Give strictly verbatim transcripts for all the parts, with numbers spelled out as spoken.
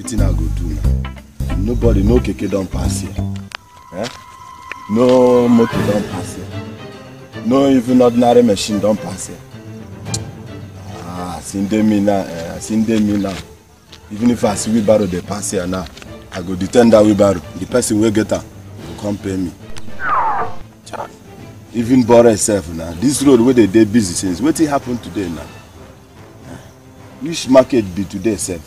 wetin I go do now? Nobody, no keke don't pass here. Eh? No motor don't pass here. No even ordinary machine don't pass here. Ah, sinde me now, eh, sinde me now. Even if I see wheelbarrow they pass here now, I go detain that wheelbarrow. The person will get her will come pay me. Even borrow itself now. This road where they dey busy since. What happen today now? Which market be today, sef?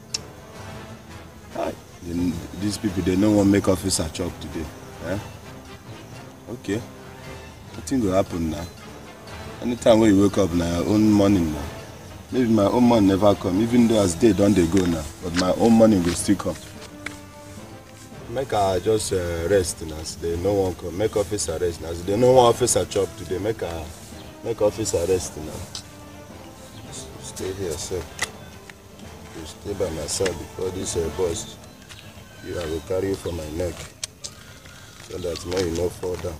These people, they no one make officer chop today. Eh? Okay. Nothing will happen now. Anytime when you wake up now, your own morning now. Maybe my own money never come, even though as day don't they go now. But my own money will still come. Make I just uh, rest now. So they no one come. Make officer rest now. So they no one officer chop today. Make I make officer rest now. Stay here, sir. You stay by my side before this uh, boss. You I will carry you for my neck, so that now you no fall down.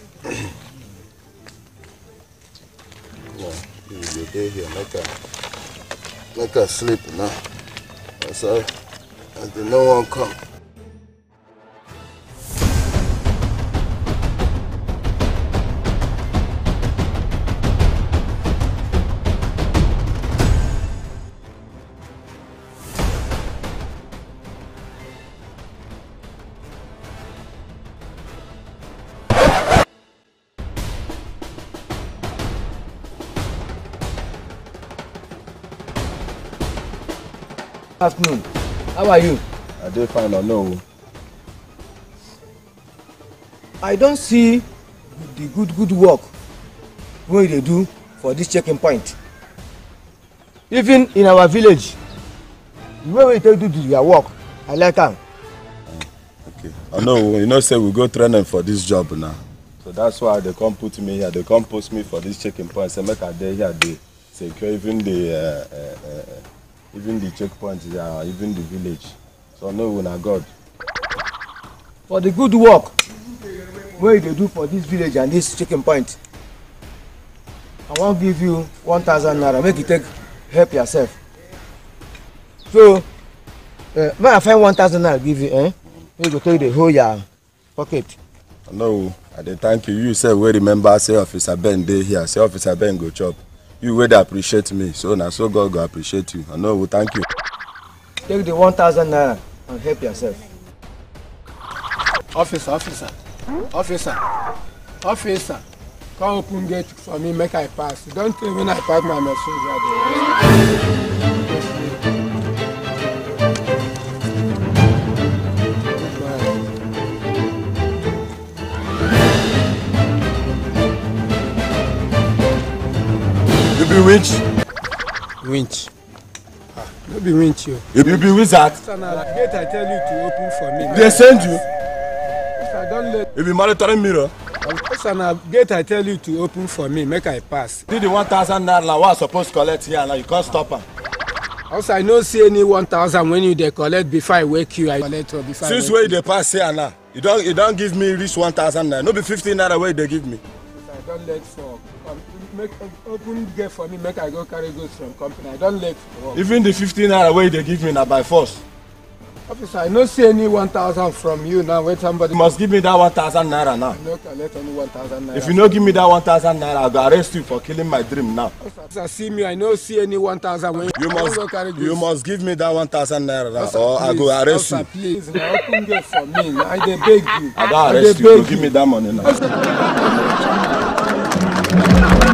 No, you will stay here. Make her, make her sleep now. That's all. And no one come. Afternoon. How are you? I dey fine or no? I don't see the good good work wey they do for this checking point. Even in our village, the way we take do their work, I like am. Okay. I know you know say we go train them for this job now. So that's why they come put me here. They come post me for this checking point. Say make I dey here, they secure even the uh, uh, uh, even the checkpoints, uh, even the village. So no, we na God. For the good work wey they do for this village and this checking point, I wan give you one thousand naira. Make you take help yourself. So, uh, when I find one thousand naira, give you, eh? You go take the whole your pocket. No, I dey thank you. You say we remember say Officer Ben dey here. Say Officer Ben go chop. You will appreciate me, so now so God go appreciate you. I know we thank you. Take the one thousand naira and help yourself. Officer, officer, officer, officer, come open gate for me, make I pass. Don't tell me when I park my machine. You be winch? Winch. Ah, no be winch you. You be wizard? Sir, now gate I tell you to open for me. They send you? Sir, don't let. You be monitoring mirror? Sir, now gate I tell you to open for me, make I pass. Did the one thousand naira what I supposed to collect here now you can't stop her. Also, I no see any one thousand when you dey collect before I wake you. I collect or before. Since where they pass here now, you don't you don't give me reach one thousand naira. No be fifteen naira where they give me. Sir, I don't let for. Um, make open gate for me, make I go carry goods from company. I don't let for work. Even the fifteen naira where they give me now by force. Officer, I no see any one thousand from you now. When somebody You must give me that one thousand naira now. I no collect only one thousand naira. If you no give me that one thousand naira, I'll go arrest you for killing my dream now. Officer, see me, I no see any one thousand when You must go carry goods. you must give me that one thousand naira now, Officer, or I please, go arrest officer, you. please, now open gate for me. Now I dey beg you. I go arrest dey you. Go beg give me that money now.